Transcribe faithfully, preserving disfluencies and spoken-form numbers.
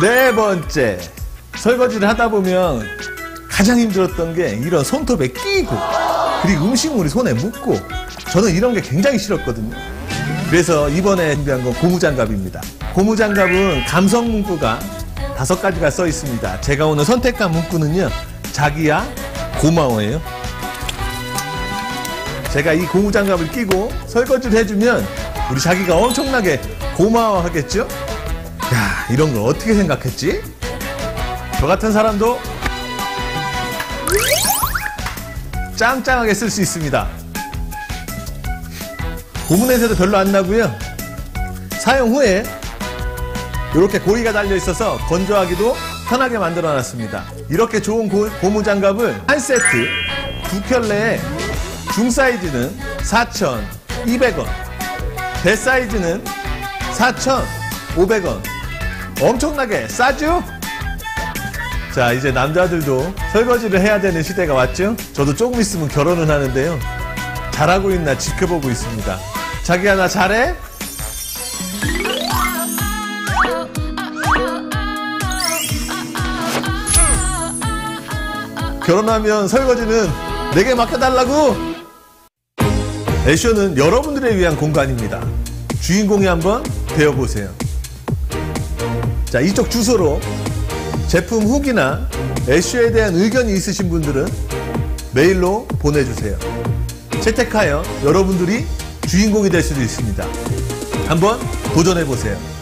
네 번째, 설거지를 하다 보면 가장 힘들었던 게 이런 손톱에 끼고 그리고 음식물이 손에 묻고 저는 이런 게 굉장히 싫었거든요. 그래서 이번에 준비한 건 고무장갑입니다. 고무장갑은 감성 문구가 다섯 가지가 써 있습니다. 제가 오늘 선택한 문구는요, 자기야 고마워요. 제가 이 고무장갑을 끼고 설거지를 해주면 우리 자기가 엄청나게 고마워하겠죠? 야, 이런 걸 어떻게 생각했지? 저 같은 사람도 짱짱하게 쓸 수 있습니다. 고무 냄새도 별로 안 나고요. 사용 후에 이렇게 고리가 달려 있어서 건조하기도 편하게 만들어 놨습니다. 이렇게 좋은 고, 고무장갑을 한 세트 두 켤레에 중 사이즈는 사천이백 원, 대 사이즈는 사천오백 원. 엄청나게 싸죠? 자, 이제 남자들도 설거지를 해야 되는 시대가 왔죠? 저도 조금 있으면 결혼을 하는데요. 잘하고 있나 지켜보고 있습니다. 자기야, 나 잘해? 결혼하면 설거지는 내게 맡겨달라고! 애쇼는 여러분들을 위한 공간입니다. 주인공이 한번 되어보세요. 자, 이쪽 주소로 제품 후기나 애쇼에 대한 의견이 있으신 분들은 메일로 보내주세요. 채택하여 여러분들이 주인공이 될 수도 있습니다. 한번 도전해보세요.